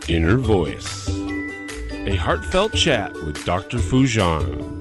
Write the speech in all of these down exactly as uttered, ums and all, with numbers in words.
Inner Voice, a heartfelt chat with Doctor Foojan.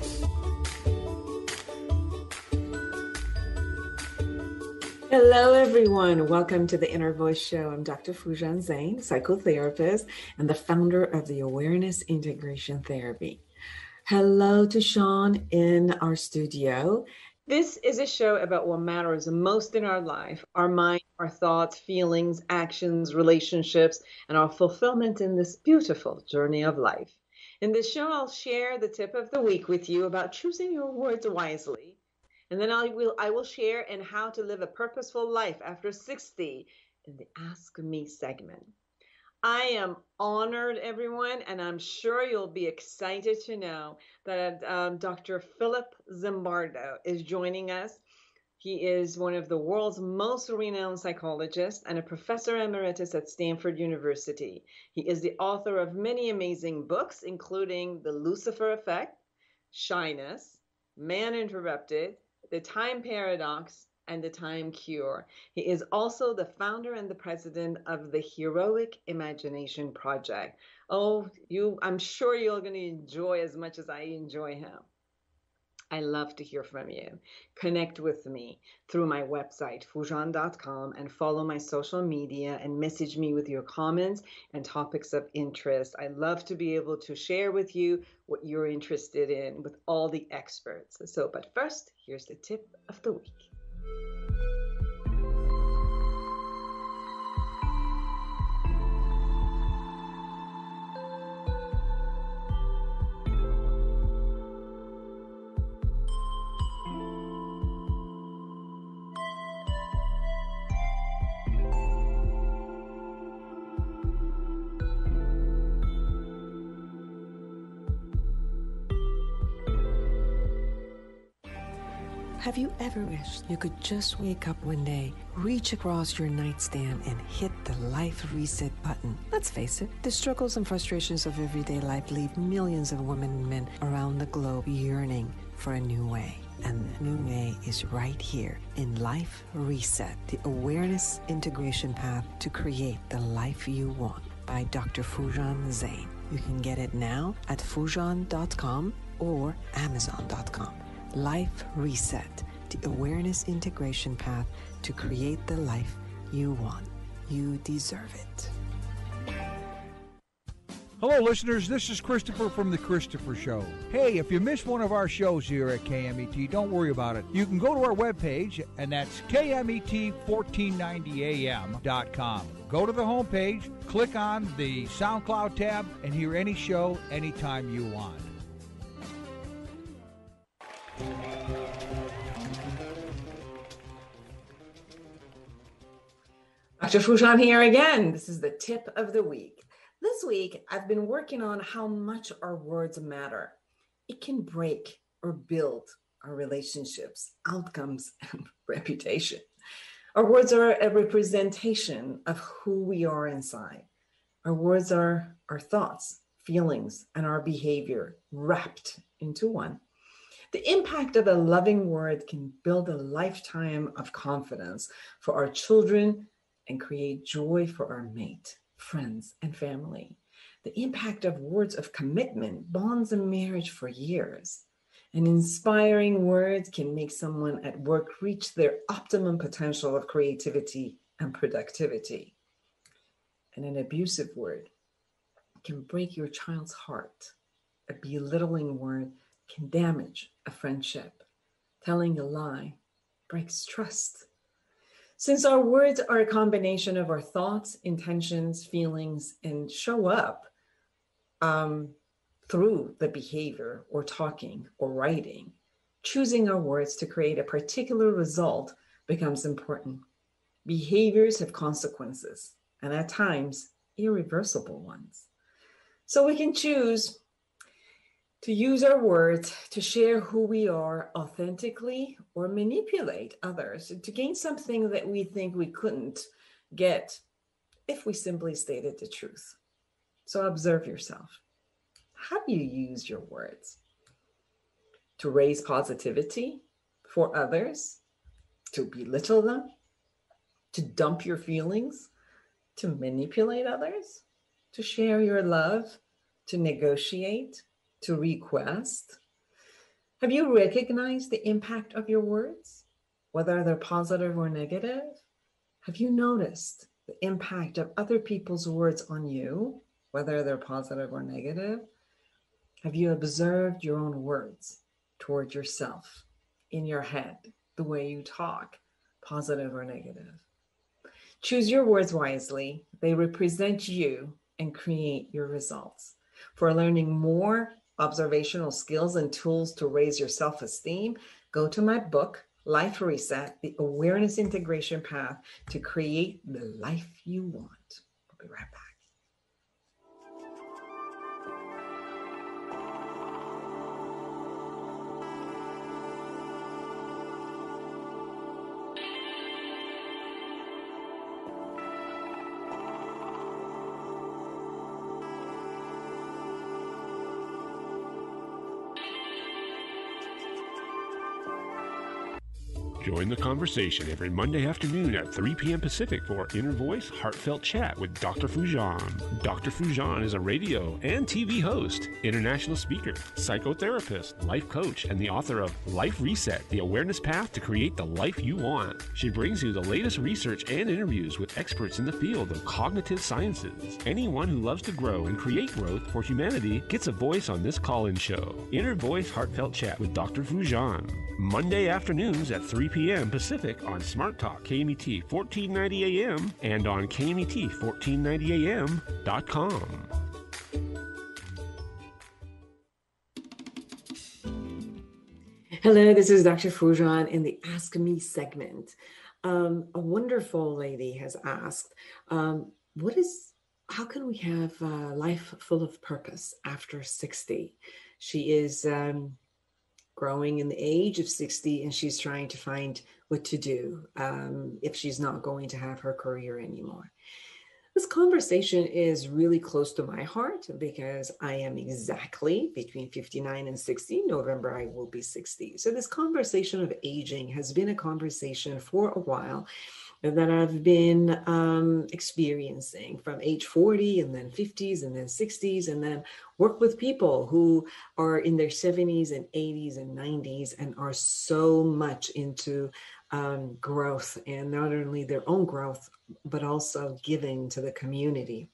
Hello, everyone. Welcome to the Inner Voice Show. I'm Doctor Foojan Zeine, psychotherapist and the founder of the Awareness Integration Therapy. Hello to Sean in our studio. This is a show about what matters most in our life, our mind, our thoughts, feelings, actions, relationships, and our fulfillment in this beautiful journey of life. In this show, I'll share the tip of the week with you about choosing your words wisely. And then I will I will share in how to live a purposeful life after sixty in the Ask Me segment. I am honored, everyone, and I'm sure you'll be excited to know that um, Doctor Philip Zimbardo is joining us. He is one of the world's most renowned psychologists and a professor emeritus at Stanford University. He is the author of many amazing books, including The Lucifer Effect, Shyness, Man Interrupted, The Time Paradox, and The Time Cure. He is also the founder and the president of the Heroic Imagination Project. Oh, you! I'm sure you're going to enjoy as much as I enjoy him. I love to hear from you. Connect with me through my website, foojan dot com, and follow my social media and message me with your comments and topics of interest. I love to be able to share with you what you're interested in with all the experts. So, but first, here's the tip of the week. Have you ever wished you could just wake up one day, reach across your nightstand, and hit the life reset button? Let's face it, the struggles and frustrations of everyday life leave millions of women and men around the globe yearning for a new way. And the new way is right here in Life Reset, the awareness integration path to create the life you want by Doctor Foojan Zeine. You can get it now at foojan dot com or amazon dot com. Life Reset, the awareness integration path to create the life you want. You deserve it. Hello, listeners. This is Christopher from The Christopher Show. Hey, if you missed one of our shows here at K M E T, don't worry about it. You can go to our webpage, and that's K M E T fourteen ninety A M dot com. Go to the homepage, click on the SoundCloud tab, and hear any show anytime you want. Doctor Foojan here again. This is the tip of the week. This week, I've been working on how much our words matter. It can break or build our relationships, outcomes, and reputation. Our words are a representation of who we are inside. Our words are our thoughts, feelings, and our behavior wrapped into one. The impact of a loving word can build a lifetime of confidence for our children and create joy for our mate, friends, and family. The impact of words of commitment bonds a marriage for years. And inspiring words can make someone at work reach their optimum potential of creativity and productivity. And an abusive word can break your child's heart. A belittling word can damage a friendship. Telling a lie breaks trust. Since our words are a combination of our thoughts, intentions, feelings, and show up um, through the behavior or talking or writing, choosing our words to create a particular result becomes important. Behaviors have consequences, and at times, irreversible ones. So we can choose to use our words to share who we are authentically or manipulate others to gain something that we think we couldn't get if we simply stated the truth. So observe yourself. How do you use your words? To raise positivity for others, to belittle them, to dump your feelings, to manipulate others? to share your love, to negotiate, to request? Have you recognized the impact of your words, whether they're positive or negative? Have you noticed the impact of other people's words on you, whether they're positive or negative? Have you observed your own words toward yourself, in your head, the way you talk, positive or negative? Choose your words wisely. They represent you and create your results. For learning more observational skills and tools to raise your self-esteem, go to my book, Life Reset, the Awareness Integration Path to Create the Life You Want. I'll be right back. Join the conversation every Monday afternoon at three p.m. Pacific for Inner Voice Heartfelt Chat with Doctor Foojan. Doctor Foojan is a radio and T V host, international speaker, psychotherapist, life coach, and the author of Life Reset, the Awareness Path to Create the Life You Want. She brings you the latest research and interviews with experts in the field of cognitive sciences. Anyone who loves to grow and create growth for humanity gets a voice on this call-in show. Inner Voice Heartfelt Chat with Doctor Foojan. Monday afternoons at three p.m. Pacific on Smart Talk K M E T fourteen ninety A M and on K M E T fourteen ninety A M dot com. Hello, this is Doctor Foojan in the Ask Me segment. Um, a wonderful lady has asked, um, what is, how can we have a life full of purpose after sixty? She is um, growing in the age of sixty, and she's trying to find what to do um, if she's not going to have her career anymore. This conversation is really close to my heart because I am exactly between fifty-nine and sixty. November, I will be sixty. So this conversation of aging has been a conversation for a while that I've been um, experiencing from age forty and then fifties and then sixties, and then work with people who are in their seventies and eighties and nineties and are so much into um, growth, and not only their own growth, but also giving to the community.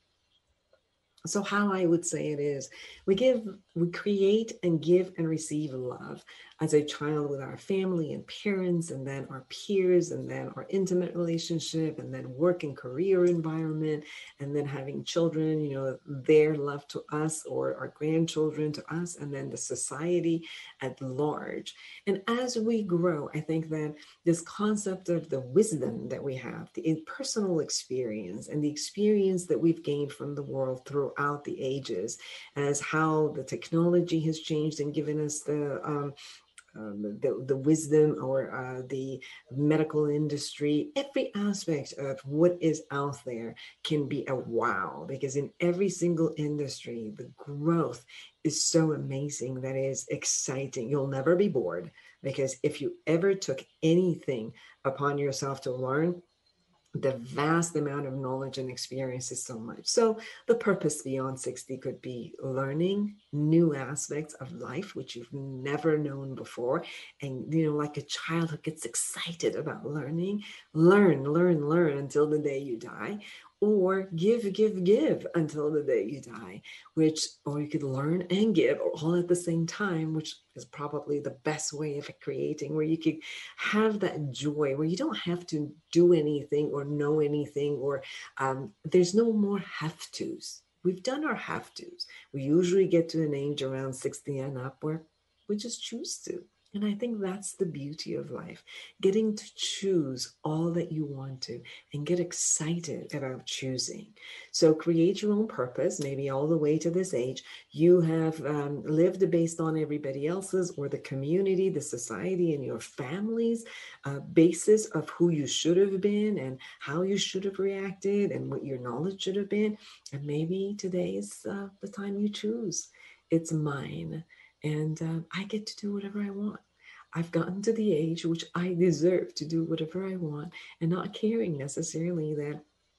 So how I would say it is, we give, we create and give and receive love as a child with our family and parents, and then our peers, and then our intimate relationship, and then work and career environment, and then having children, you know, their love to us, or our grandchildren to us, and then the society at large. And as we grow, I think that this concept of the wisdom that we have, the personal experience, and the experience that we've gained from the world throughout the ages, as how the technology has changed and given us the um, Um, the, the wisdom, or uh, the medical industry, every aspect of what is out there can be a wow, because in every single industry, the growth is so amazing that is exciting. You'll never be bored, because if you ever took anything upon yourself to learn, the vast amount of knowledge and experience is so much. So the purpose beyond sixty could be learning new aspects of life, which you've never known before. And, you know, like a child who gets excited about learning, learn, learn, learn until the day you die, or give, give, give until the day you die, which, or you could learn and give all at the same time, which is probably the best way of creating, where you could have that joy, where you don't have to do anything or know anything, or um, there's no more have-tos. We've done our have-tos. We usually get to an age around sixty and up where we just choose to. And I think that's the beauty of life, getting to choose all that you want to and get excited about choosing. So create your own purpose, maybe all the way to this age. You have um, lived based on everybody else's, or the community, the society, and your family's uh, basis of who you should have been and how you should have reacted and what your knowledge should have been. And maybe today is uh, the time you choose. It's mine. And uh, I get to do whatever I want. I've gotten to the age which I deserve to do whatever I want, and not caring necessarily that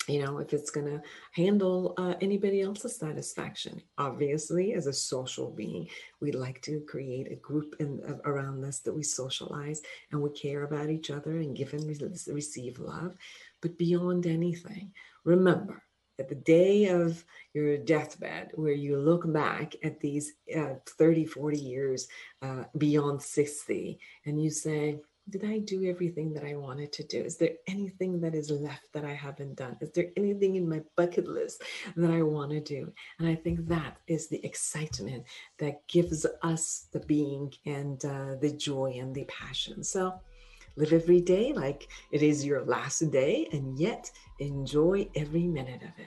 you know, if it's going to handle uh, anybody else's satisfaction. Obviously, as a social being, we like to create a group in, uh, around us that we socialize and we care about each other and give and re- receive love. But beyond anything, remember, at the day of your deathbed, where you look back at these uh, thirty, forty years uh, beyond sixty, and you say, did I do everything that I wanted to do? Is there anything that is left that I haven't done? Is there anything in my bucket list that I want to do? And I think that is the excitement that gives us the being and uh, the joy and the passion. So live every day like it is your last day, and yet enjoy every minute of it.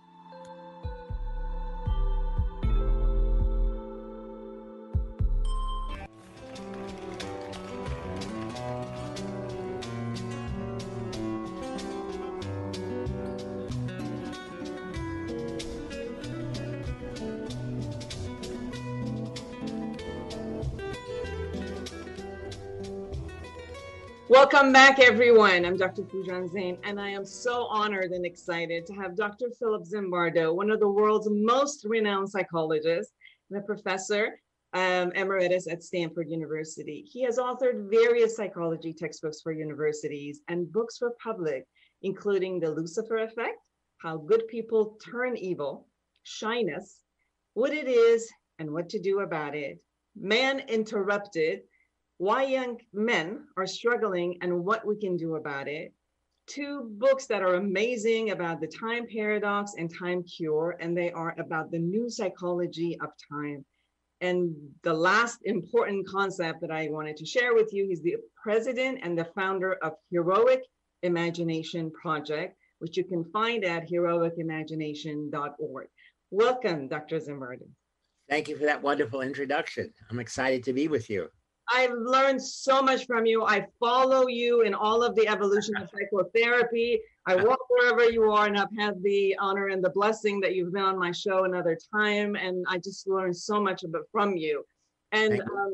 Welcome back, everyone. I'm Doctor Foojan Zeine, and I am so honored and excited to have Doctor Philip Zimbardo, one of the world's most renowned psychologists and a professor um, emeritus at Stanford University. He has authored various psychology textbooks for universities and books for public, including The Lucifer Effect, How Good People Turn Evil, Shyness, What It Is and What to Do About It, Man Interrupted, Why Young Men Are Struggling and What We Can Do About It. Two books that are amazing about the time paradox and time cure, and they are about the new psychology of time. And the last important concept that I wanted to share with you, he's the president and the founder of Heroic Imagination Project, which you can find at heroic imagination dot org. Welcome, Doctor Zimbardo. Thank you for that wonderful introduction. I'm excited to be with you. I've learned so much from you. I follow you in all of the evolution of psychotherapy. I walk wherever you are, and I've had the honor and the blessing that you've been on my show another time. And I just learned so much of it from you. And you. Um,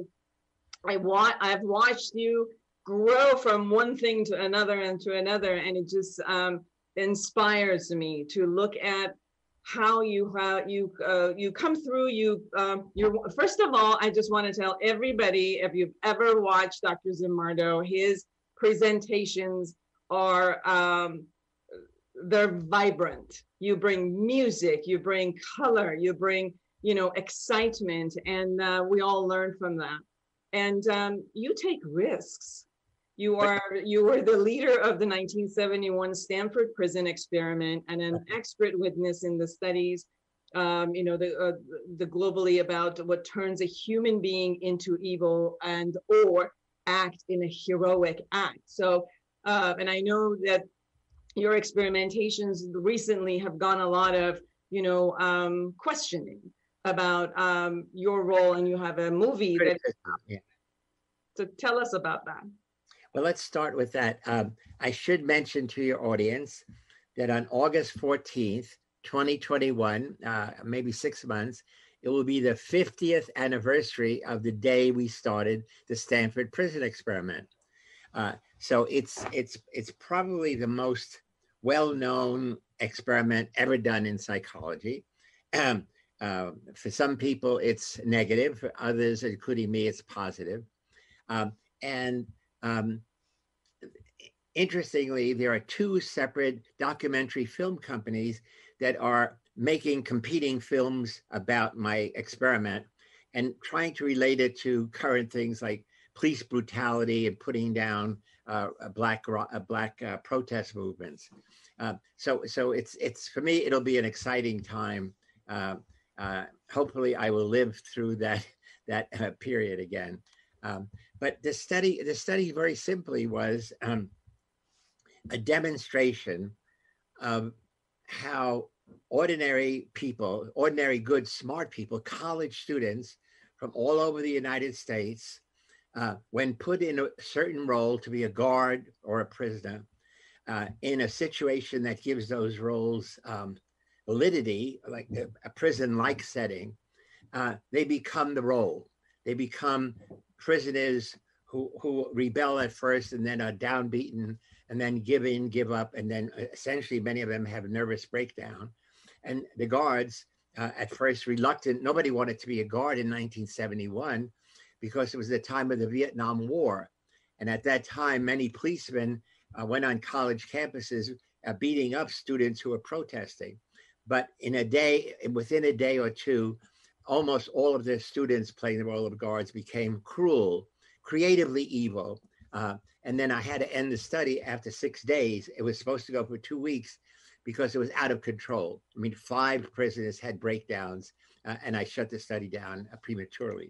I want, I've watched you grow from one thing to another and to another. And it just um, inspires me to look at how you how you uh, you come through. You um, you first of all, I just want to tell everybody, if you've ever watched Doctor Zimbardo, his presentations are um, they're vibrant. You bring music, you bring color, you bring you know excitement, and uh, we all learn from that. And um, you take risks. You are you were the leader of the nineteen seventy-one Stanford prison experiment and an expert witness in the studies, um, you know, the uh, the globally about what turns a human being into evil and or act in a heroic act. So, uh, and I know that your experimentations recently have gone a lot of, you know, um, questioning about um, your role, and you have a movie that. Yeah. So tell us about that. Well, let's start with that. Um, I should mention to your audience that on August fourteenth, twenty twenty-one, uh, maybe six months, it will be the fiftieth anniversary of the day we started the Stanford prison experiment. Uh, so it's it's it's probably the most well-known experiment ever done in psychology. Um, uh, for some people, it's negative. For others, including me, it's positive. Um, and um, interestingly, there are two separate documentary film companies that are making competing films about my experiment and trying to relate it to current things like police brutality and putting down uh, black uh, black uh, protest movements. Uh, so, so it's it's for me, it'll be an exciting time. Uh, uh, hopefully, I will live through that that uh, period again. Um, but the study, the study very simply was um, a demonstration of how ordinary people, ordinary good, smart people, college students from all over the United States, uh, when put in a certain role to be a guard or a prisoner, uh, in a situation that gives those roles um, validity, like a, a prison-like setting, uh, they become the role. They become prisoners who who rebel at first and then are downbeaten and then give in, give up, and then essentially many of them have a nervous breakdown. And the guards, uh, at first reluctant, nobody wanted to be a guard in nineteen seventy-one because it was the time of the Vietnam War. And at that time, many policemen uh, went on college campuses uh, beating up students who were protesting. But in a day, within a day or two, almost all of the students playing the role of guards became cruel, creatively evil. Uh, and then I had to end the study after six days. It was supposed to go for two weeks because it was out of control. I mean, five prisoners had breakdowns, uh, and I shut the study down uh, prematurely.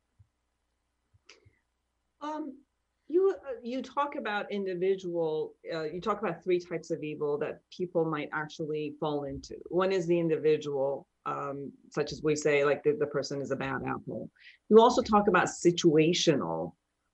Um, you uh, you talk about individual, uh, you talk about three types of evil that people might actually fall into. One is the individual, um, such as we say, like the, the person is a bad apple. You also talk about situational,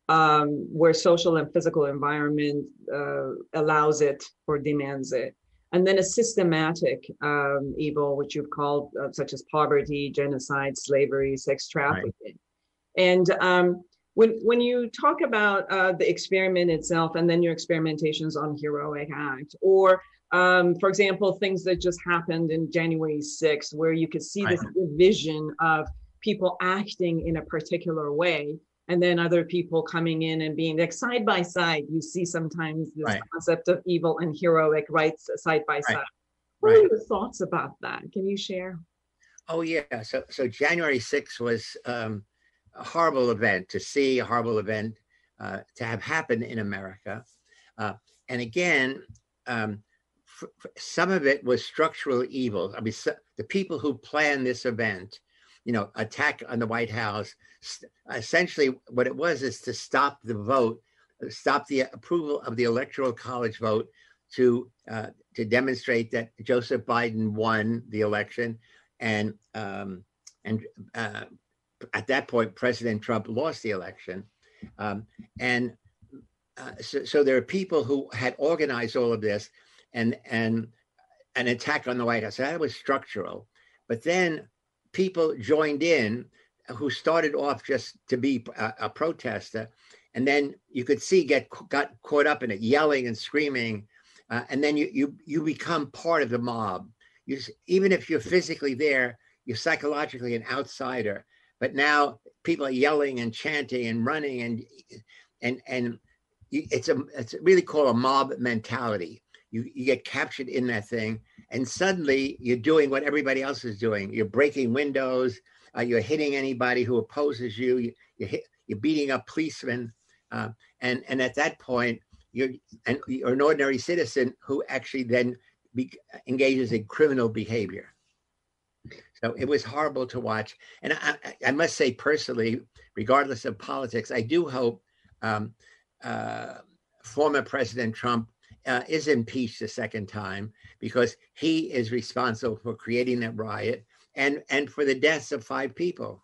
um, where social and physical environment uh, allows it or demands it. And then a systematic um, evil, which you've called, uh, such as poverty, genocide, slavery, sex trafficking. Right. And um, when when you talk about uh, the experiment itself, and then your experimentations on heroic act, or um, for example, things that just happened in January sixth, where you could see this division of people acting in a particular way, and then other people coming in and being like side by side. You see sometimes this right. concept of evil and heroic, right, side by side. Right. What right. are your thoughts about that? Can you share? Oh yeah, so so January sixth was um, a horrible event to see, a horrible event uh, to have happened in America, uh, and again, um, f- f- some of it was structural evil. I mean, so, the people who planned this event, you know, attack on the White House. Essentially, what it was is to stop the vote, stop the approval of the Electoral College vote to uh, to demonstrate that Joseph Biden won the election, and um, and uh, at that point, President Trump lost the election, um, and uh, so, so there are people who had organized all of this, and and an attack on the White House. So that was structural, but then people joined in who started off just to be a, a protester, and then you could see get got caught up in it, yelling and screaming, uh, and then you you you become part of the mob. You even if you're physically there, you're psychologically an outsider. But now people are yelling and chanting and running, and and and you, it's a it's really called a mob mentality. You you get captured in that thing, and suddenly you're doing what everybody else is doing. You're breaking windows. Uh, you're hitting anybody who opposes you. you you're, hit, you're beating up policemen, uh, and and at that point, you're and you're an ordinary citizen who actually then be, engages in criminal behavior. So it was horrible to watch. And I, I must say personally, regardless of politics, I do hope um, uh, former President Trump uh, is impeached a second time, because he is responsible for creating that riot and, and for the deaths of five people.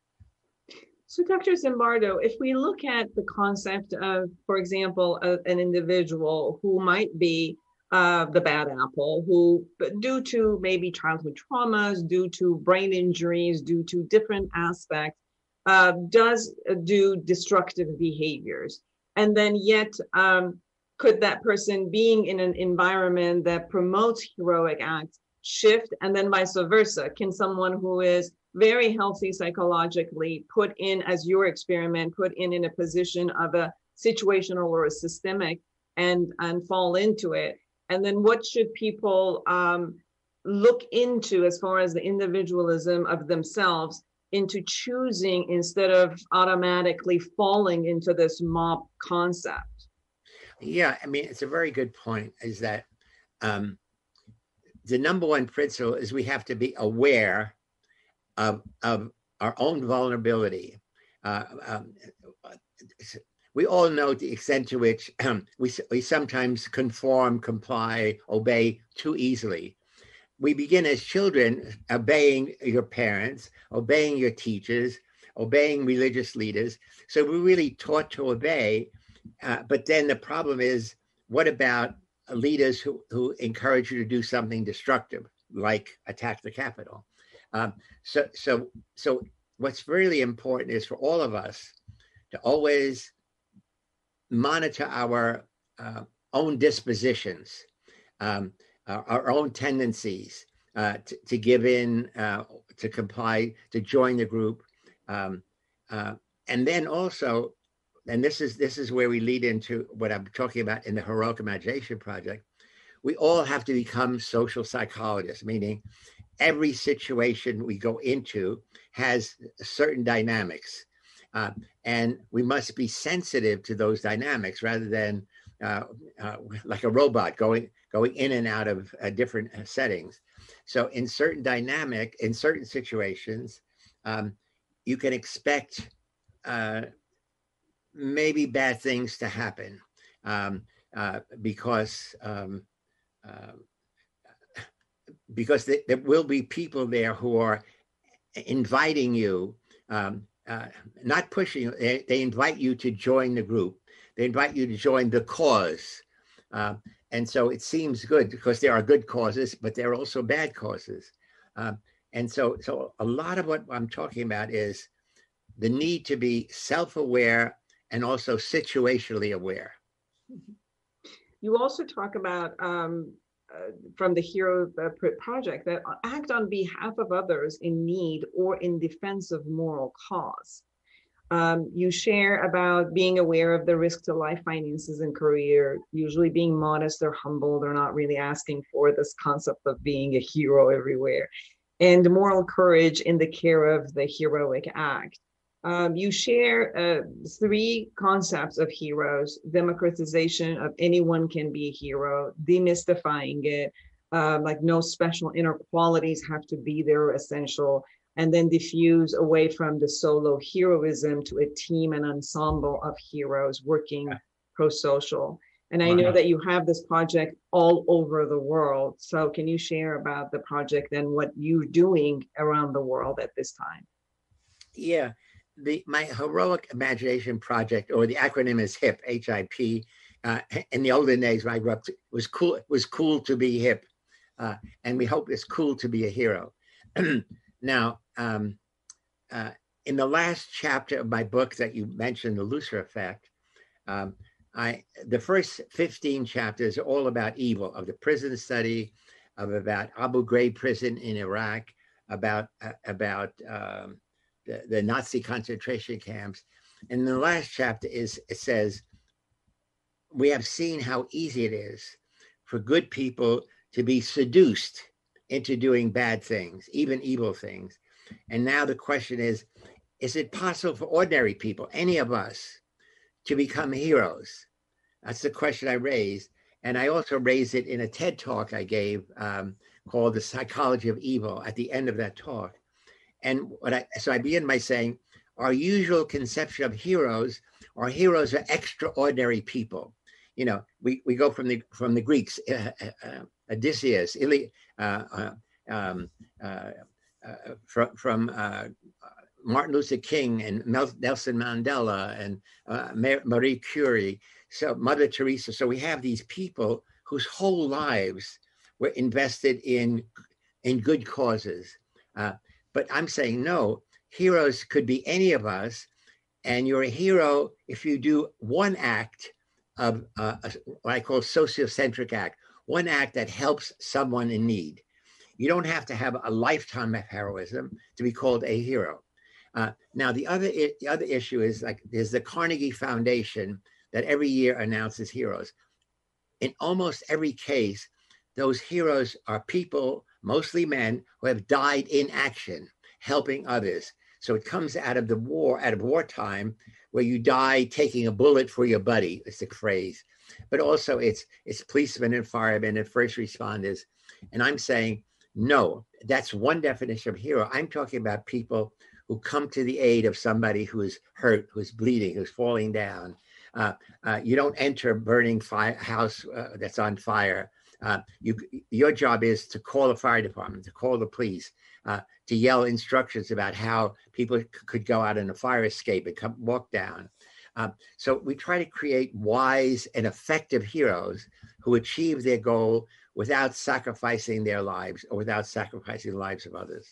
So Doctor Zimbardo, if we look at the concept of, for example, a, an individual who might be Uh, the bad apple, who, due to maybe childhood traumas, due to brain injuries, due to different aspects, uh, does do destructive behaviors. And then yet, um, could that person being in an environment that promotes heroic acts shift, and then vice versa? Can someone who is very healthy psychologically put in, as your experiment, put in in a position of a situational or a systemic and, and fall into it? And then what should people um, look into as far as the individualism of themselves into choosing instead of automatically falling into this mob concept? Yeah, I mean, it's a very good point, is that um, the number one principle is we have to be aware of, of our own vulnerability. Uh, um, We all know the extent to which um, we, we sometimes conform, comply, obey too easily. We begin as children obeying your parents, obeying your teachers, obeying religious leaders. So we're really taught to obey. Uh, but then the problem is, what about leaders who, who encourage you to do something destructive, like attack the Capitol? Um, so, so, so what's really important is for all of us to always monitor our uh, own dispositions, um, our, our own tendencies uh, to, to give in, uh, to comply, to join the group. Um, uh, and then also, and this is this is where we lead into what I'm talking about in the Heroic Imagination Project, we all have to become social psychologists, meaning every situation we go into has certain dynamics. Uh, and we must be sensitive to those dynamics rather than uh, uh, like a robot going going in and out of uh, different settings. So in certain dynamic, in certain situations, um, you can expect uh, maybe bad things to happen um, uh, because um, uh, because th- there will be people there who are inviting you, um, uh, not pushing you. They, they invite you to join the group. They invite you to join the cause. Uh, and so it seems good because there are good causes, but there are also bad causes. Uh, and so, so a lot of what I'm talking about is the need to be self-aware and also situationally aware. You also talk about um, uh, from the Hero Project that act on behalf of others in need or in defense of moral cause. Um, you share about being aware of the risk to life, finances, and career, usually being modest or humble. They're not really asking for this concept of being a hero everywhere, and moral courage in the care of the heroic act. Um, you share uh, three concepts of heroes: democratization of anyone can be a hero, demystifying it, uh, like no special inner qualities have to be there essential, and then diffuse away from the solo heroism to a team and ensemble of heroes working pro-social. And I know that you have this project all over the world. So can you share about the project and what you're doing around the world at this time? Yeah. The, my Heroic Imagination Project, or the acronym is HIP, H I P. Uh, in the olden days, when I grew up, it was cool. It was cool to be hip, uh, and we hope it's cool to be a hero. Now, um, uh, in the last chapter of my book that you mentioned, The Lucifer Effect, um, I the first fifteen chapters are all about evil, of the prison study, of about Abu Ghraib prison in Iraq, about uh, about um, The, the Nazi concentration camps. And the last chapter is, it says, we have seen how easy it is for good people to be seduced into doing bad things, even evil things. And now the question is, is it possible for ordinary people, any of us, to become heroes? That's the question I raised. And I also raised it in a TED talk I gave um, called The Psychology of Evil at the end of that talk. And what I, so I begin by saying, our usual conception of heroes are heroes are extraordinary people. You know, we, we go from the from the Greeks, uh, uh, Odysseus, Ili, uh, uh, um, uh, uh, from, from uh, Martin Luther King and Nelson Mandela and uh, Marie Curie, so Mother Teresa. So we have these people whose whole lives were invested in, in good causes. Uh, But I'm saying, no, heroes could be any of us. And you're a hero if you do one act of uh, what I call sociocentric act, one act that helps someone in need. You don't have to have a lifetime of heroism to be called a hero. Uh, now, the other, the other issue is like there's the Carnegie Foundation that every year announces heroes. In almost every case, those heroes are people, mostly men, who have died in action, helping others. So it comes out of the war, out of wartime, where you die taking a bullet for your buddy, it's the phrase. But also it's it's policemen and firemen and first responders. And I'm saying, no, that's one definition of hero. I'm talking about people who come to the aid of somebody who is hurt, who's bleeding, who's falling down. Uh, uh, you don't enter a burning fire house uh, that's on fire. Uh, you, your job is to call the fire department, to call the police, uh, to yell instructions about how people c- could go out in a fire escape and come walk down. Uh, so we try to create wise and effective heroes who achieve their goal without sacrificing their lives or without sacrificing the lives of others.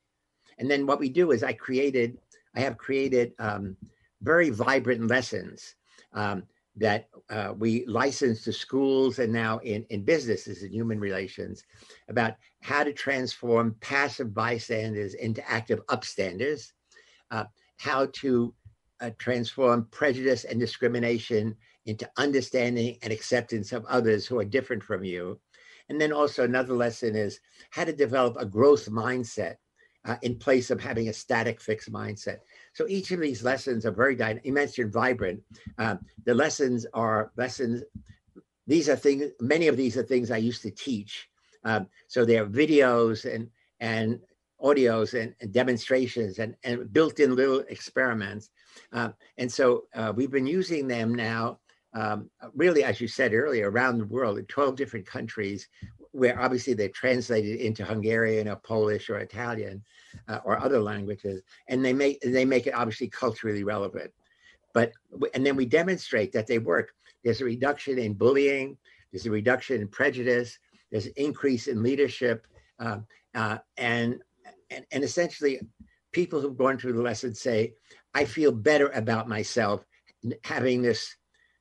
And then what we do is I created, I have created um, very vibrant lessons. Um, that uh, we license to schools and now in, in businesses and human relations about how to transform passive bystanders into active upstanders, uh, how to uh, transform prejudice and discrimination into understanding and acceptance of others who are different from you. And then also another lesson is how to develop a growth mindset uh, in place of having a static fixed mindset. So each of these lessons are very dynamic. You mentioned vibrant. Uh, the lessons are lessons. These are things, many of these are things I used to teach. Um, so they're videos and, and audios and, and demonstrations and, and built-in little experiments. Uh, and so uh, we've been using them now, um, really, as you said earlier, around the world in twelve different countries, where obviously they're translated into Hungarian or Polish or Italian uh, or other languages, and they make they make it obviously culturally relevant. But and then we demonstrate that they work. There's a reduction in bullying. There's a reduction in prejudice. There's an increase in leadership, uh, uh, and, and and essentially, people who've gone through the lesson say, "I feel better about myself having this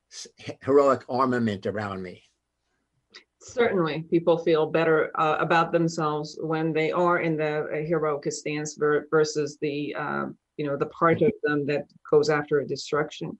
heroic armament around me." Certainly, people feel better uh, about themselves when they are in the uh, heroic stance ver- versus the uh, you know the part of them that goes after a destruction.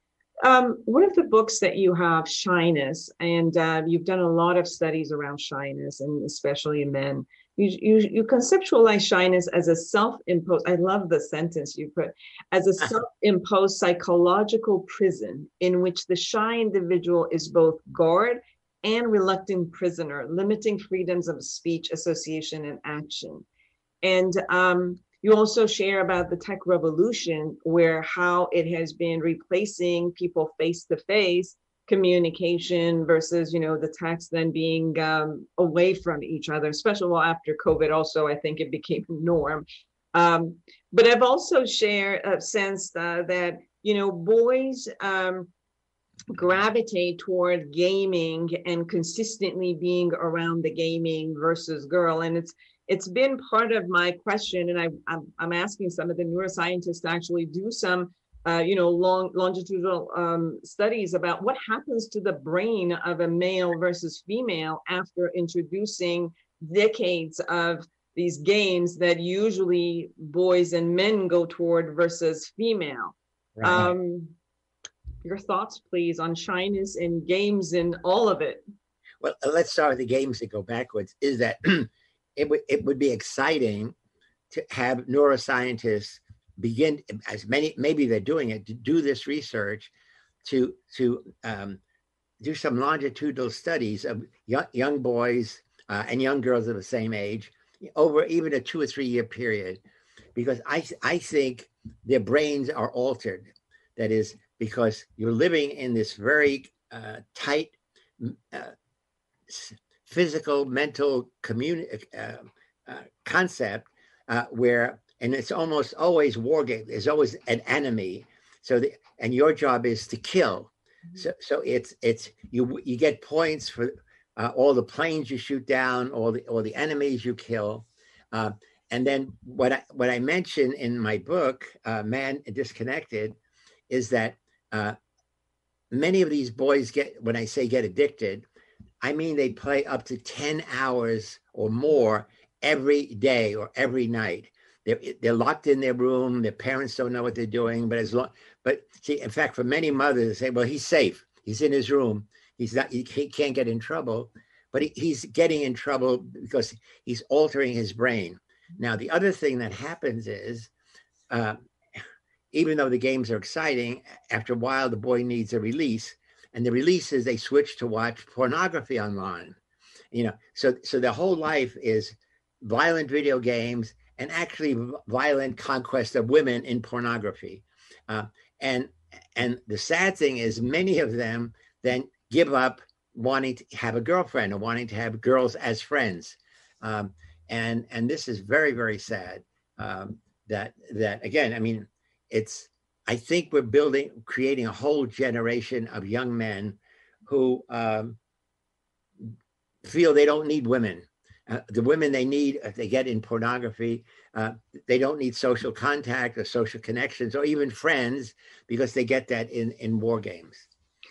Um, one of the books that you have, Shyness, and uh, you've done a lot of studies around shyness, and especially in men. You, you you conceptualize shyness as a self-imposed, I love the sentence you put, as a self-imposed psychological prison in which the shy individual is both guard and reluctant prisoner, limiting freedoms of speech, association, and action. And um, you also share about the tech revolution, where how it has been replacing people face-to-face communication versus, you know, the text then being um, away from each other, especially well, after COVID also, I think it became a norm. Um, but I've also shared a sense uh, that, you know, boys um, gravitate toward gaming and consistently being around the gaming versus girl. And it's it's been part of my question, and I, I'm, I'm asking some of the neuroscientists to actually do some uh, you know, long longitudinal um, studies about what happens to the brain of a male versus female after introducing decades of these games that usually boys and men go toward versus female. Right. Um, your thoughts, please, on shyness in games and all of it. Well, let's start with the games that go backwards. Is that it would it would be exciting to have neuroscientists begin, as many maybe they're doing it, to do this research, to to um, do some longitudinal studies of young, young boys uh, and young girls of the same age over even a two or three year period, because I I think their brains are altered. That is because you're living in this very uh, tight uh, physical, mental community uh, uh, concept uh, where, and it's almost always war game. There's always an enemy. So, the, and your job is to kill. So, so it's it's you you get points for uh, all the planes you shoot down, all the all the enemies you kill, uh, and then what I what I mention in my book, uh, Man Disconnected, is that uh, many of these boys get, when I say get addicted, I mean they play up to ten hours or more every day or every night. They're, they're locked in their room. Their parents don't know what they're doing. But as long, but see, in fact, for many mothers, they say, well, he's safe. He's in his room. He's not, he can't get in trouble. But he, he's getting in trouble because he's altering his brain. Now, the other thing that happens is, uh, even though the games are exciting, after a while, the boy needs a release. And the release is they switch to watch pornography online. You know, so so their whole life is violent video games and actually violent conquest of women in pornography. Uh, and and the sad thing is many of them then give up wanting to have a girlfriend or wanting to have girls as friends. Um, and and this is very, very sad. Um, that that again, I mean, it's, I think we're building, creating a whole generation of young men who um, feel they don't need women. Uh, the women they need, if they get in pornography, uh, they don't need social contact or social connections or even friends because they get that in, in war games.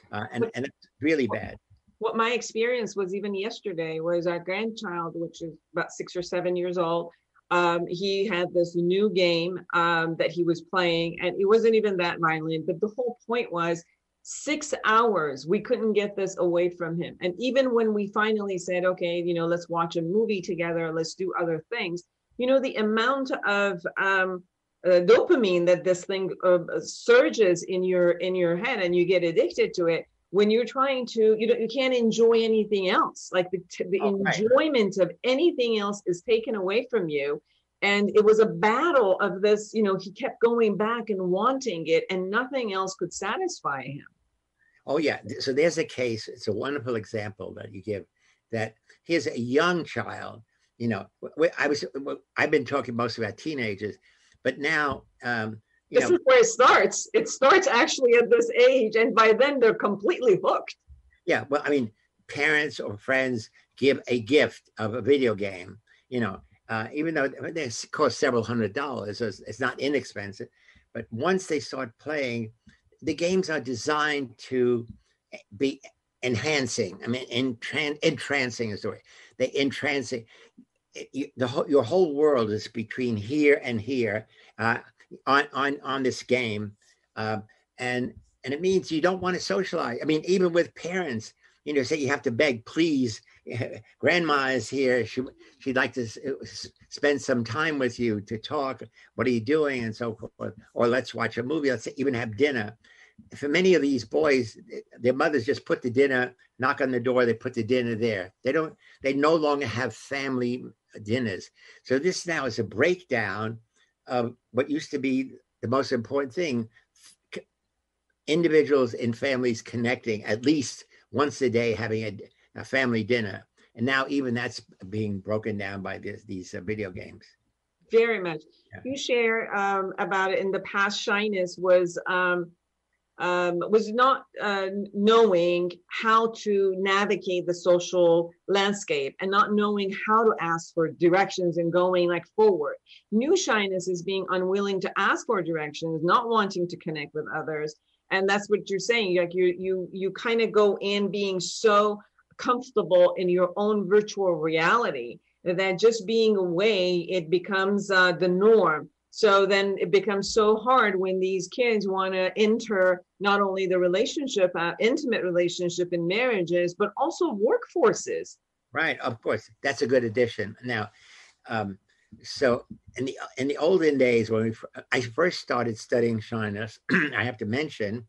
uh, and, and it's really bad. What my experience was even yesterday was our grandchild, which is about six or seven years old. Um, he had this new game um, that he was playing, and it wasn't even that violent, but the whole point was six hours, we couldn't get this away from him. And even when we finally said, okay, you know, let's watch a movie together, let's do other things, you know, the amount of um, uh, dopamine that this thing uh, surges in your in your head, and you get addicted to it. When you're trying to, you don't, you can't enjoy anything else. Like the, the oh, enjoyment right. of anything else is taken away from you. And it was a battle of this, you know, he kept going back and wanting it, and nothing else could satisfy him. Oh yeah, so there's a case, it's a wonderful example that you give, that here's a young child, you know, I was, I've been talking mostly about teenagers, but now, um, You this know, is where it starts. It starts actually at this age, and by then they're completely hooked. Yeah, well, I mean, parents or friends give a gift of a video game, you know, uh, even though they cost several hundred dollars, so it's, it's not inexpensive. But once they start playing, the games are designed to be enhancing. I mean, entran- entrancing is the way. They entrancing. It, the whole, your whole world is between here and here. Uh, on on on this game, uh, and and it means you don't want to socialize. I mean, even with parents, you know, say you have to beg, please, grandma is here, she she'd like to spend some time with you to talk, what are you doing, and so forth, or let's watch a movie, let's even have dinner. For many of these boys, their mothers just put the dinner, knock on the door, they put the dinner there. They don't, they no longer have family dinners. So this now is a breakdown of what used to be the most important thing, individuals and families connecting at least once a day, having a, a family dinner. And now even that's being broken down by this, these uh, video games. Very much. Yeah. You share um, about it in the past. Shyness was um, um, was not uh, knowing how to navigate the social landscape and not knowing how to ask for directions and going like forward. New shyness is being unwilling to ask for directions, not wanting to connect with others. And that's what you're saying. Like you, you, you kind of go in being so comfortable in your own virtual reality that just being away, it becomes uh, the norm. So then it becomes so hard when these kids want to enter not only the relationship, uh, intimate relationship in marriages, but also workforces. Right, of course, that's a good addition. Now, um, so in the in the olden days when we, I first started studying shyness, I have to mention,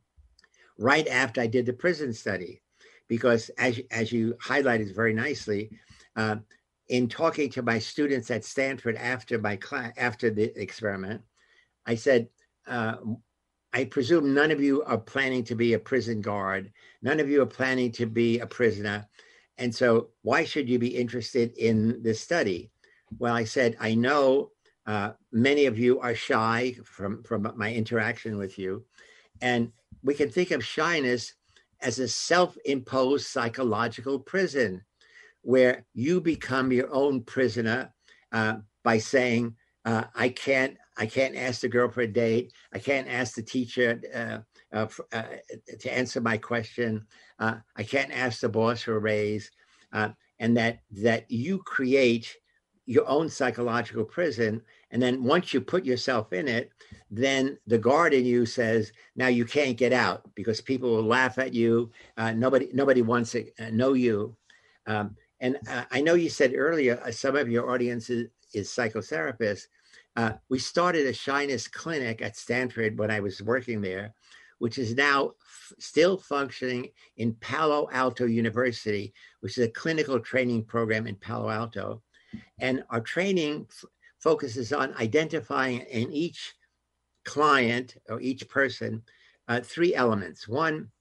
right after I did the prison study, because as as you highlighted very nicely. Uh, In talking to my students at Stanford after my class, after the experiment, I said, uh, I presume none of you are planning to be a prison guard. None of you are planning to be a prisoner. And so why should you be interested in this study? Well, I said, I know uh, many of you are shy from, from my interaction with you. And we can think of shyness as a self-imposed psychological prison, where you become your own prisoner uh, by saying, uh, I can't, I can't ask the girl for a date. I can't ask the teacher uh, uh, uh, to answer my question. Uh, I can't ask the boss for a raise. Uh, and that that you create your own psychological prison. And then once you put yourself in it, then the guard in you says, now you can't get out because people will laugh at you. Uh, nobody, nobody wants to know you. Um, And uh, I know you said earlier, uh, some of your audience is, is psychotherapists. Uh, we started a shyness clinic at Stanford when I was working there, which is now f- still functioning in Palo Alto University, which is a clinical training program in Palo Alto. And our training f- focuses on identifying in each client or each person uh, three elements. One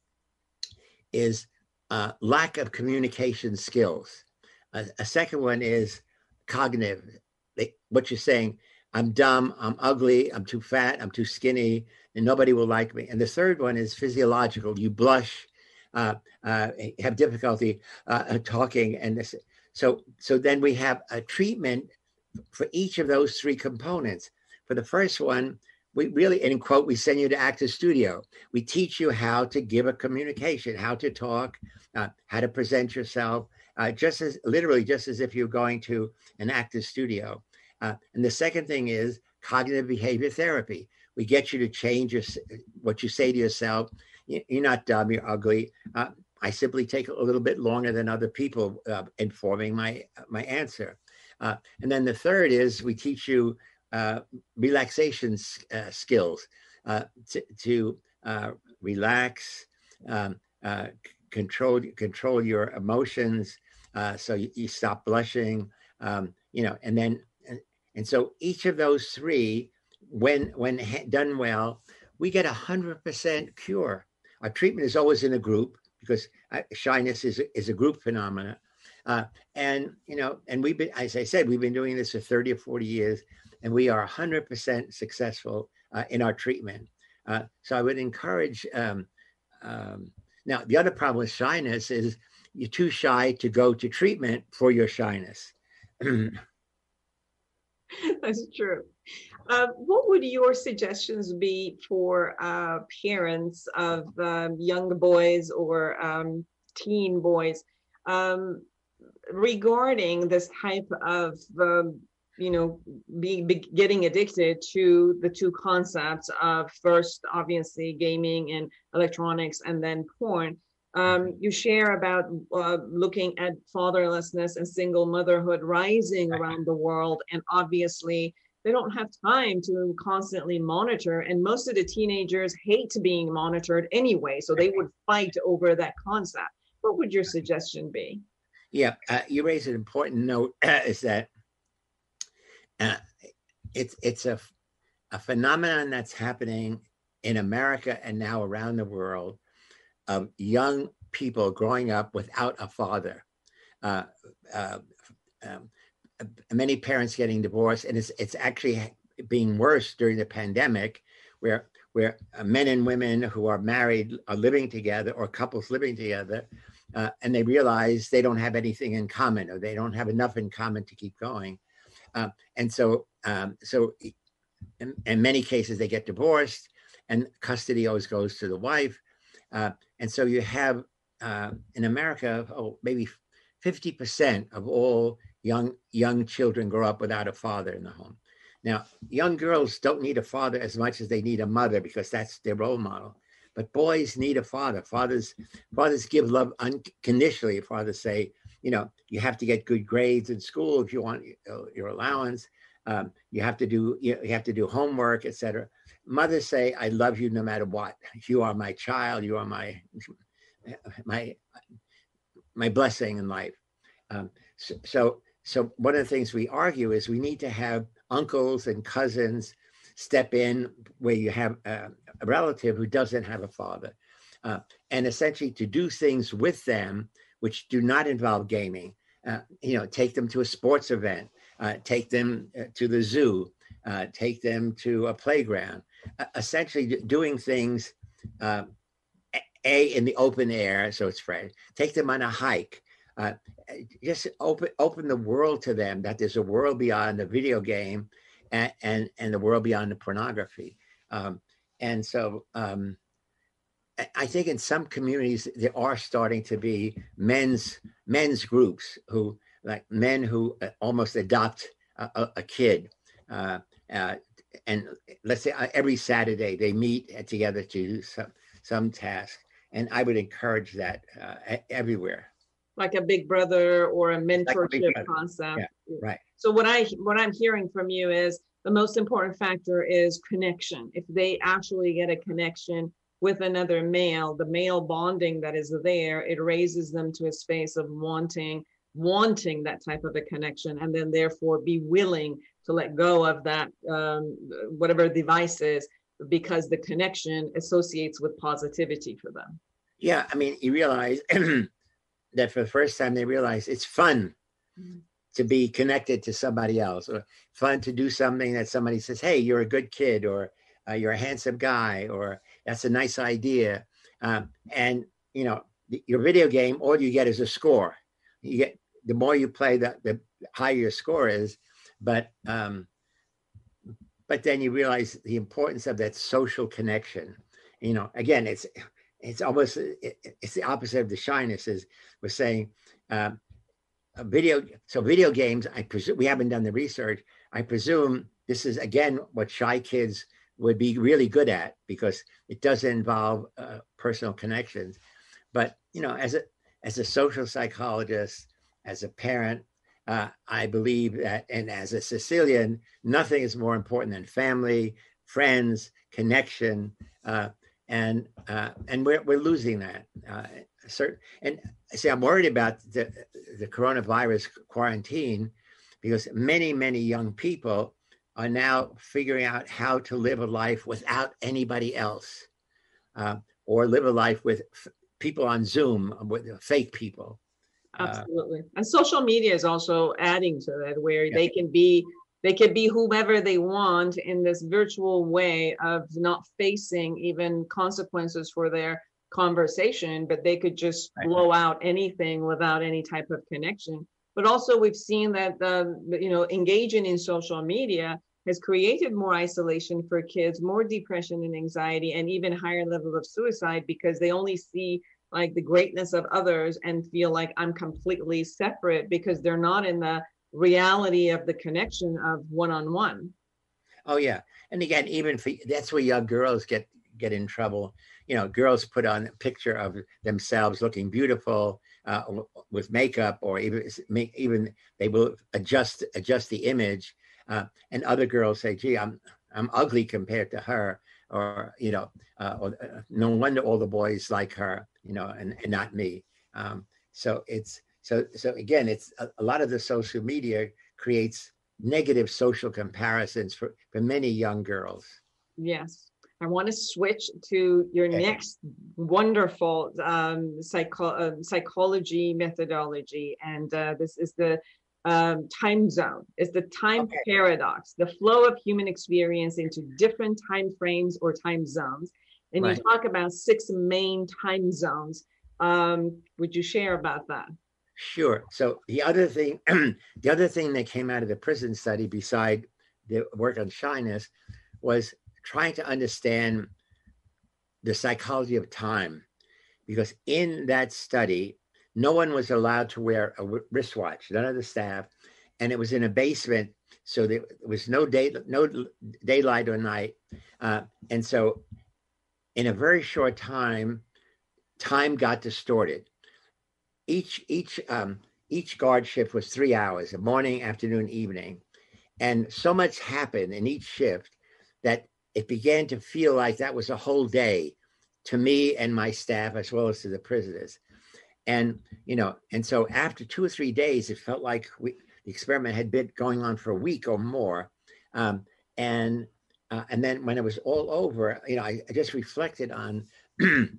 is uh, lack of communication skills. Uh, a second one is cognitive. They, what you're saying, I'm dumb, I'm ugly, I'm too fat, I'm too skinny, and nobody will like me. And the third one is physiological. You blush, uh, uh, have difficulty uh, talking. And this, so, so then we have a treatment for each of those three components. For the first one, we really, in quote, we send you to actor studio. We teach you how to give a communication, how to talk, uh, how to present yourself, uh, just as literally, just as if you're going to an actor studio. Uh, and the second thing is cognitive behavior therapy. We get you to change your, what you say to yourself. You're not dumb, you're ugly. Uh, I simply take a little bit longer than other people uh, informing my, my answer. Uh, and then the third is we teach you uh, relaxation uh, skills uh, to, to uh, relax, um, uh, control control your emotions, uh, so you, you stop blushing, um, you know, and then and, and so each of those three, when when done well, we get a hundred percent cure. Our treatment is always in a group because shyness is is a group phenomena. Uh, and, you know, and we've been, as I said, we've been doing this for thirty or forty years, and we are one hundred percent successful uh, in our treatment. Uh, so I would encourage, um, um, now the other problem with shyness is you're too shy to go to treatment for your shyness. That's true. Uh, what would your suggestions be for uh, parents of um, young boys or um, teen boys um, regarding this type of, um, you know, be, be getting addicted to the two concepts of first, obviously, gaming and electronics, and then porn? Um, you share about uh, looking at fatherlessness and single motherhood rising around the world, and obviously they don't have time to constantly monitor, and most of the teenagers hate being monitored anyway, so they would fight over that concept. What would your suggestion be? Yeah, uh, you raise an important note, uh, is that uh, it's it's a, a phenomenon that's happening in America and now around the world, of young people growing up without a father. Uh, uh, um, many parents getting divorced, and it's it's actually being worse during the pandemic, where where men and women who are married are living together, or couples living together, uh, and they realize they don't have anything in common, or they don't have enough in common to keep going, uh, and so um, so in, in many cases they get divorced, and custody always goes to the wife. Uh, and so you have, uh, in America, oh, maybe fifty percent of all young young children grow up without a father in the home. Now, young girls don't need a father as much as they need a mother, because that's their role model. But boys need a father. Fathers fathers give love unconditionally. Fathers say, you know, you have to get good grades in school if you want your allowance. Um, you have to do you have to do homework, et cetera. Mothers say, I love you no matter what. You are my child. You are my my my blessing in life. Um, so, so so one of the things we argue is we need to have uncles and cousins step in where you have a, a relative who doesn't have a father, uh, and essentially to do things with them which do not involve gaming. Uh, you know, take them to a sports event, uh, take them to the zoo, uh, take them to a playground. Uh, essentially doing things, uh, a in the open air, so it's fresh. Take them on a hike. Uh, just open open the world to them, that there's a world beyond the video game, and and, and the world beyond the pornography. Um, and so um, I think in some communities there are starting to be men's men's groups who, like men who almost adopt a, a, a kid. Uh, uh, and let's say every Saturday they meet together to do some, some task. And I would encourage that uh, everywhere. Like a big brother or a mentorship like a concept. Yeah, right. So what I what I'm hearing from you is the most important factor is connection. If they actually get a connection with another male, the male bonding that is there, it raises them to a space of wanting wanting that type of a connection, and then therefore be willing to let go of that, um, whatever device is, because the connection associates with positivity for them. Yeah, I mean, you realize that for the first time they realize it's fun mm-hmm. to be connected to somebody else, or fun to do something that somebody says, hey, you're a good kid, or uh, you're a handsome guy, or that's a nice idea. Um, and, you know, your video game, all you get is a score. You get, the more you play, the, the higher your score is. But um, but then you realize the importance of that social connection. You know, again, it's it's almost it, it's the opposite of the shyness. Is we're saying um, a video. So video games, I presume we haven't done the research. I presume this is again what shy kids would be really good at because it doesn't involve uh, personal connections. But you know, as a as a social psychologist, as a parent, uh, I believe that, and as a Sicilian, nothing is more important than family, friends, connection, uh, and uh, and we're we're losing that. Uh, certain, and see, I'm worried about the the coronavirus quarantine because many many young people are now figuring out how to live a life without anybody else, uh, or live a life with f- people on Zoom, with fake people. Absolutely. Uh, and social media is also adding to that, where yeah. they can be they can be whomever they want in this virtual way of not facing even consequences for their conversation, but they could just right. blow out anything without any type of connection. But also we've seen that the, you know, engaging in social media has created more isolation for kids, more depression and anxiety, and even higher level of suicide because they only see like the greatness of others and feel like I'm completely separate because they're not in the reality of the connection of one-on-one. Oh yeah. And again, even for, that's where young girls get, get in trouble. You know, girls put on a picture of themselves looking beautiful uh, with makeup, or even, even they will adjust, adjust the image. Uh, and other girls say, gee, I'm, I'm ugly compared to her, or, you know, uh, or, uh, no wonder all the boys like her, you know, and, and not me. Um, so it's, so, so again, it's a, a lot of the social media creates negative social comparisons for, for many young girls. Yes. I want to switch to your okay. next wonderful um, psycho uh, psychology methodology. And uh, this is the um, time zone. It's the time okay. paradox, the flow of human experience into different time frames or time zones. And right. you talk about six main time zones. Um, would you share about that? Sure. So the other thing, the other thing that came out of the prison study, beside the work on shyness, was trying to understand the psychology of time. Because in that study, no one was allowed to wear a wristwatch, none of the staff, and it was in a basement, so there was no day, no daylight or night, uh, and so in a very short time, time got distorted. Each each um, each guard shift was three hours, morning, afternoon, evening, and so much happened in each shift that it began to feel like that was a whole day to me and my staff, as well as to the prisoners. And, you know, and so after two or three days, it felt like we, the experiment had been going on for a week or more. Um, and uh, and then when it was all over, you know, I, I just reflected on, you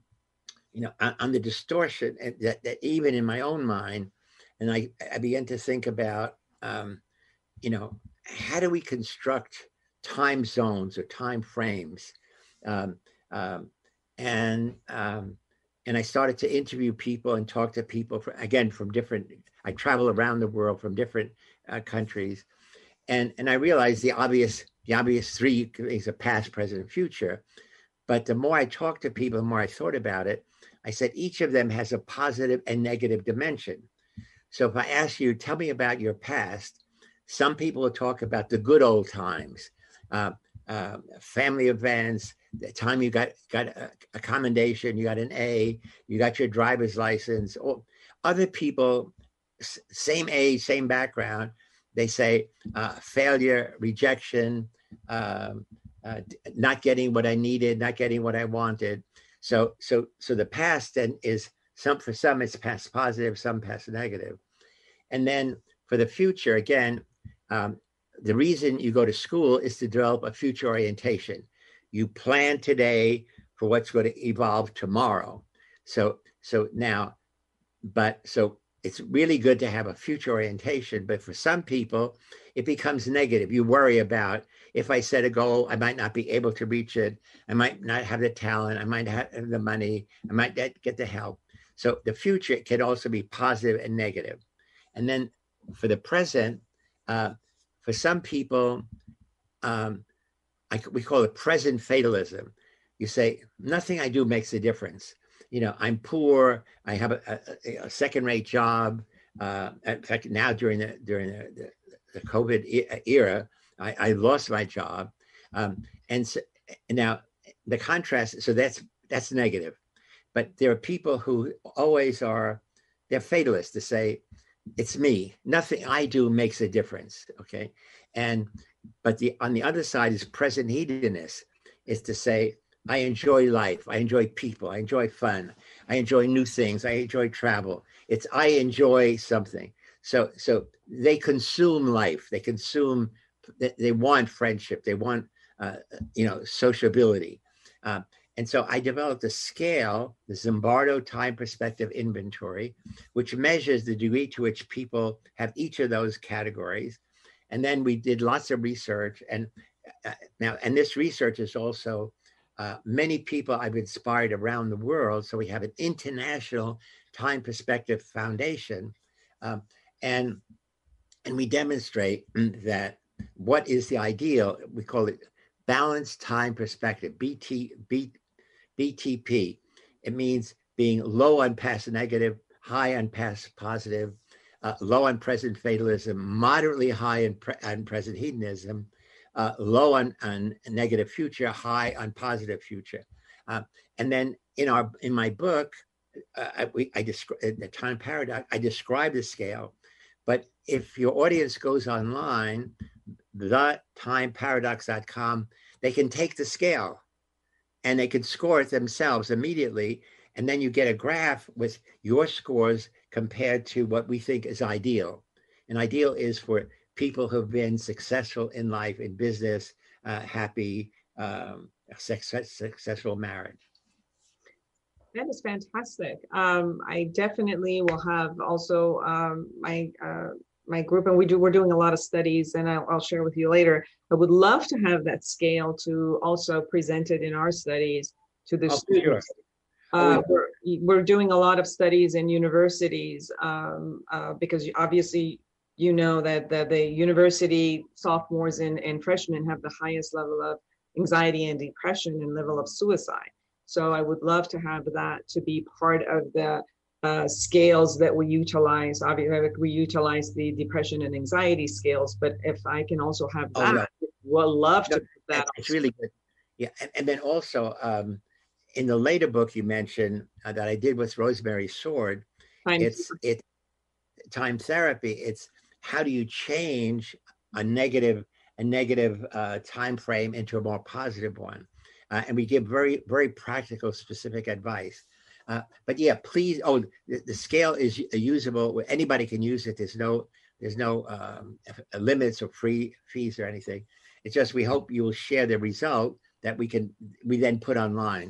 know, on, on the distortion that, that even in my own mind, and I, I began to think about, um, you know, how do we construct time zones or time frames? Um, um, and um, and I started to interview people and talk to people, for, again, from different, I travel around the world from different uh, countries. And, and I realized the obvious, the obvious three things are past, present, and future. But the more I talked to people, the more I thought about it, I said, each of them has a positive and negative dimension. So if I ask you, tell me about your past, some people will talk about the good old times, uh, uh, family events, the time you got, got a, a commendation, you got an A, you got your driver's license. Or other people, s- same age, same background, they say uh, failure, rejection, um, uh, not getting what I needed, not getting what I wanted. So, so, so the past then is some, for some it's past positive, some past negative. And then for the future, again, um, the reason you go to school is to develop a future orientation. You plan today for what's going to evolve tomorrow. So, so now, but so it's really good to have a future orientation, but for some people, it becomes negative. You worry about, if I set a goal, I might not be able to reach it. I might not have the talent. I might have the money. I might get the help. So the future can also be positive and negative. And then for the present, uh, for some people, um, I, we call it present fatalism. You say, nothing I do makes a difference. You know, I'm poor. I have a, a, a second-rate job. Uh, in fact, now during the during the, the, the COVID era, I, I lost my job. Um, and, so, and now the contrast, so that's that's negative. But there are people who always are, they're fatalists to say, it's me. Nothing I do makes a difference. Okay. And, but the on the other side is present hedonists, is to say, I enjoy life. I enjoy people. I enjoy fun. I enjoy new things. I enjoy travel. It's I enjoy something. So so they consume life. They consume. They, they want friendship. They want uh, you know sociability. Uh, and so I developed a scale, the Zimbardo Time Perspective Inventory, which measures the degree to which people have each of those categories. And then we did lots of research. And uh, now, and this research is also Uh, many people I've inspired around the world. So we have an international time perspective foundation. Um, and, and we demonstrate that what is the ideal, we call it balanced time perspective, B T, B, B T P. It means being low on past negative, high on past positive, uh, low on present fatalism, moderately high on, pre- on present hedonism, Uh, low on, on negative future, high on positive future. Uh, and then in our in my book, uh, I, we, I describe the time paradox. I describe the scale, but if your audience goes online, the time paradox dot com, they can take the scale and they can score it themselves immediately. And then you get a graph with your scores compared to what we think is ideal. And ideal is for people who've been successful in life, in business, uh, happy, um, success, successful marriage. That is fantastic. Um, I definitely will have also um, my uh, my group, and we do we're doing a lot of studies, and I'll, I'll share with you later. I would love to have that scale to also present it in our studies to the oh, students. Sure. Uh, we're, we're doing a lot of studies in universities um, uh, because obviously, you know that the, the university sophomores and, and freshmen have the highest level of anxiety and depression and level of suicide. So I would love to have that to be part of the uh, scales that we utilize. Obviously, we utilize the depression and anxiety scales, but if I can also have that, oh, yeah. we'll love no, to put that. It's really good. Yeah, and, and then also um, in the later book you mentioned uh, that I did with Rosemary Sword, Time it's it time therapy. It's how do you change a negative a negative uh, time frame into a more positive one? Uh, and we give very, very practical, specific advice. Uh, but yeah, please, oh, the, the scale is usable. Anybody can use it. There's no, there's no um, limits or free fees or anything. It's just, we hope you will share the result that we can, we then put online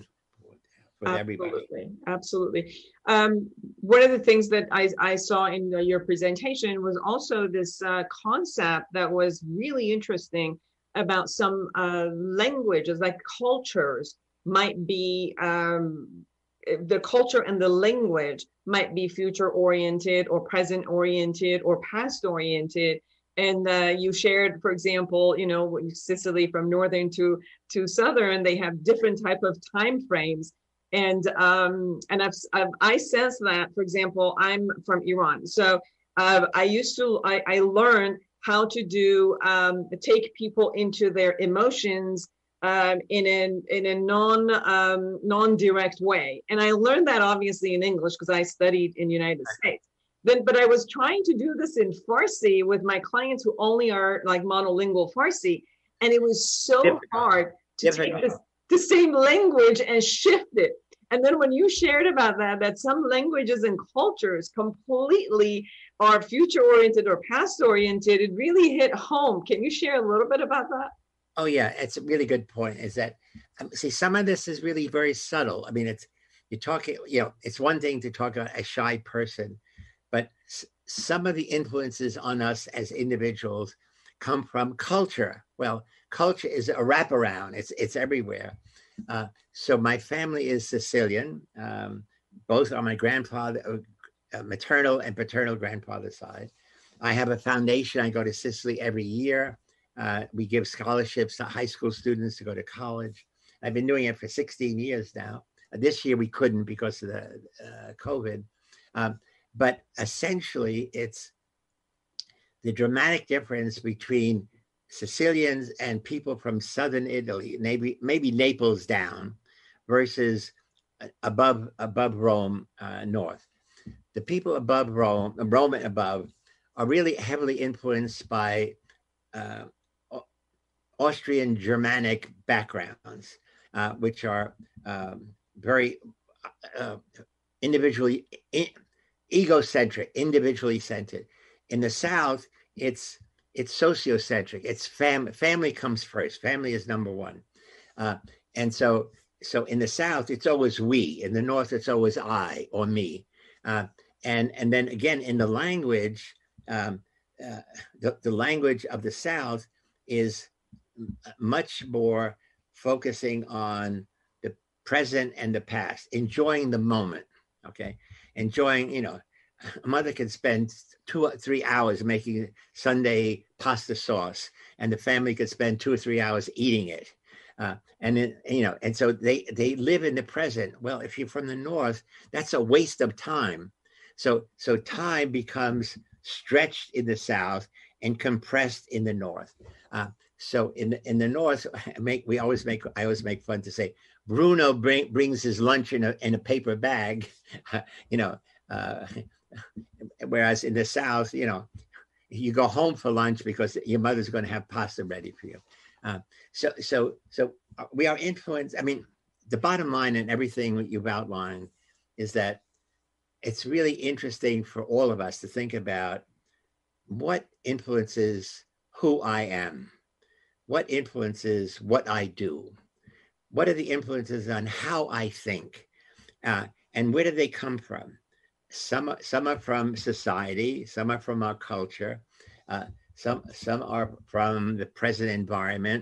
for everybody. Absolutely, absolutely. Um, one of the things that I, I saw in the, your presentation was also this uh, concept that was really interesting about some uh, languages, like cultures might be, um, the culture and the language might be future oriented or present oriented or past oriented. And uh, you shared, for example, you know, Sicily from northern to, to southern, they have different type of time frames. And um, and I've, I've I sense that, for example, I'm from Iran, so uh, I used to I, I learned how to do um, take people into their emotions um, in an in a non um, non-direct way, and I learned that obviously in English because I studied in the United States. Then, but I was trying to do this in Farsi with my clients who only are like monolingual Farsi, and it was so Difficult. hard to Difficult. take this. the same language and shift it. And then when you shared about that, that some languages and cultures completely are future oriented or past oriented, it really hit home. Can you share a little bit about that? Oh yeah, it's a really good point. Is that, um, see, some of this is really very subtle. I mean, it's, you're talking, you know, it's one thing to talk about a shy person, but s- some of the influences on us as individuals come from culture. Well, culture is a wraparound. It's it's everywhere. Uh, so my family is Sicilian. Um, both on my grandfather, uh, maternal and paternal grandfather's side. I have a foundation. I go to Sicily every year. Uh, we give scholarships to high school students to go to college. I've been doing it for sixteen years now. This year we couldn't because of the uh, COVID. Um, but essentially, it's the dramatic difference between Sicilians and people from southern Italy, maybe maybe Naples down, versus above above Rome uh, north. The people above Rome, Rome and above, are really heavily influenced by uh, Austrian Germanic backgrounds, uh, which are um, very uh, individually e- egocentric, individually centered. In the South, it's it's sociocentric. It's fam family comes first. Family is number one, uh, and so so in the South, it's always we. In the North, it's always I or me, uh, and and then again in the language, um, uh, the the language of the South is much more focusing on the present and the past, enjoying the moment. Okay, enjoying, you know. A mother can spend two or three hours making Sunday pasta sauce, and the family could spend two or three hours eating it. Uh, and then, you know, and so they they live in the present. Well, if you're from the North, that's a waste of time. So so time becomes stretched in the South and compressed in the North. Uh, so in the, in the North, I make we always make I always make fun to say Bruno bring, brings his lunch in a in a paper bag, you know. Uh, Whereas in the South, you know, you go home for lunch because your mother's going to have pasta ready for you. Uh, so, so, so we are influenced. I mean, the bottom line in everything that you've outlined is that it's really interesting for all of us to think about what influences who I am, what influences what I do, what are the influences on how I think, uh, and where do they come from? Some, some are from society, some are from our culture, uh, some, some are from the present environment,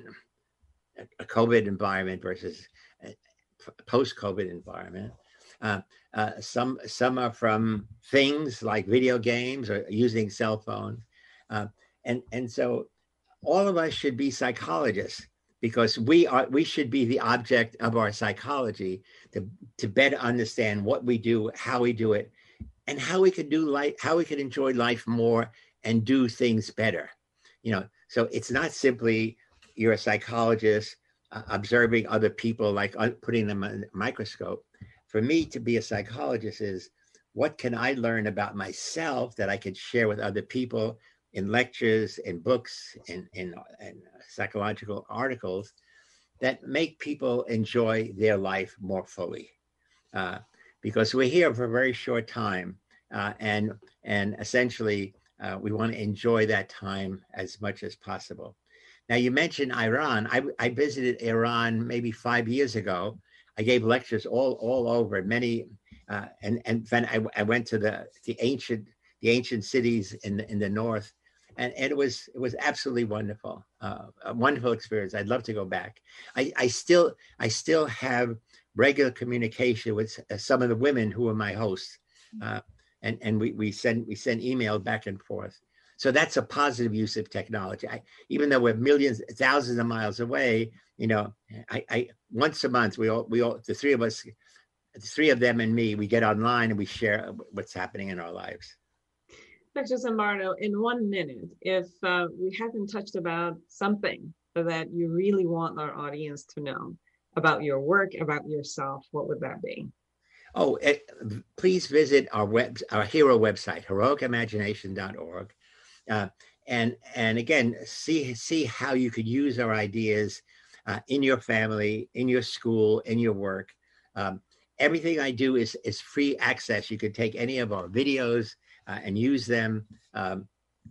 a COVID environment versus a post-COVID environment. Uh, uh, some, some are from things like video games or using cell phones. Uh, and, and so all of us should be psychologists, because we are, we should be the object of our psychology to, to better understand what we do, how we do it, and how we could do life, how we could enjoy life more and do things better. You know, so it's not simply you're a psychologist uh, observing other people, like uh, putting them in a microscope. For me to be a psychologist is, what can I learn about myself that I could share with other people in lectures, in books, in, in, in psychological articles that make people enjoy their life more fully. Uh, because we're here for a very short time, uh, and and essentially uh, we want to enjoy that time as much as possible. Now, you mentioned Iran. I, I visited Iran maybe five years ago. I gave lectures all all over many, uh, and and then I, I went to the the ancient the ancient cities in the, in the north, and, and it was it was absolutely wonderful, uh, a wonderful experience. I'd love to go back. I, I still I still have regular communication with some of the women who are my hosts, uh, and and we we send we send email back and forth. So that's a positive use of technology. I, even though we're millions, thousands of miles away, you know, I, I once a month we all we all the three of us, the three of them and me, we get online and we share what's happening in our lives. Doctor Zimbardo, in one minute, if uh, we haven't touched about something that you really want our audience to know about your work, about yourself, what would that be? Oh, it, please visit our web, our hero website, heroic imagination dot org, uh, and and again, see see how you could use our ideas uh, in your family, in your school, in your work. Um, everything I do is is free access. You could take any of our videos uh, and use them, um,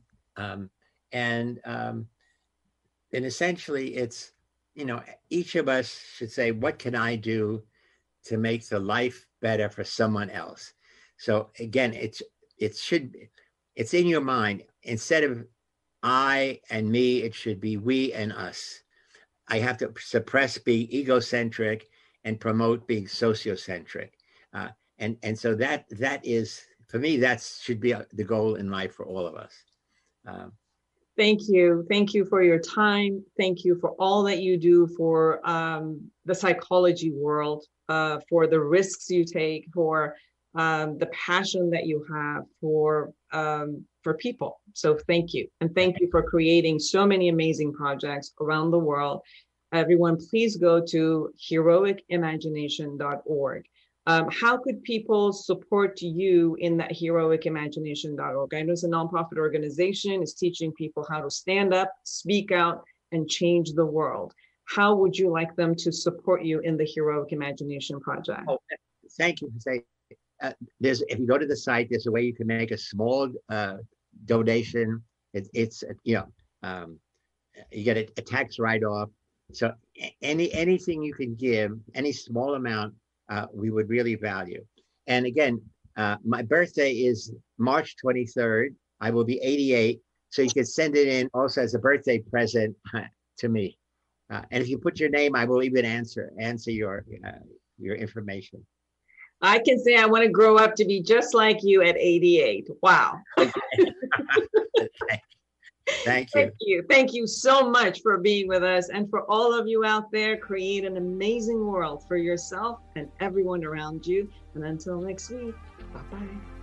um, and um, and essentially, it's, you know, each of us should say, what can I do to make the life better for someone else? So again, it's it should be, it's in your mind. Instead of I and me, it should be we and us. I have to suppress being egocentric and promote being sociocentric. Uh, and, and so that that is, for me, that should be the goal in life for all of us. Um, Thank you. Thank you for your time. Thank you for all that you do for um, the psychology world, uh, for the risks you take, for um, the passion that you have for um, for people. So thank you. And thank you for creating so many amazing projects around the world. Everyone, please go to heroic imagination dot org. Um, how could people support you in that heroic imagination dot org? I know it's a nonprofit organization. It's teaching people how to stand up, speak out, and change the world. How would you like them to support you in the Heroic Imagination Project? Oh, thank you for saying. Uh, there's, if you go to the site, there's a way you can make a small uh, donation. It, it's you know um, you get a, a tax write-off. So any anything you can give, any small amount, uh, we would really value. And again, uh, my birthday is March twenty-third. I will be eighty-eight, so you can send it in also as a birthday present to me. Uh, and if you put your name, I will even answer answer your uh, your information. I can say I want to grow up to be just like you at eighty-eight. Wow. Okay. Thank you. Thank you. Thank you so much for being with us. And for all of you out there, create an amazing world for yourself and everyone around you. And until next week, bye-bye.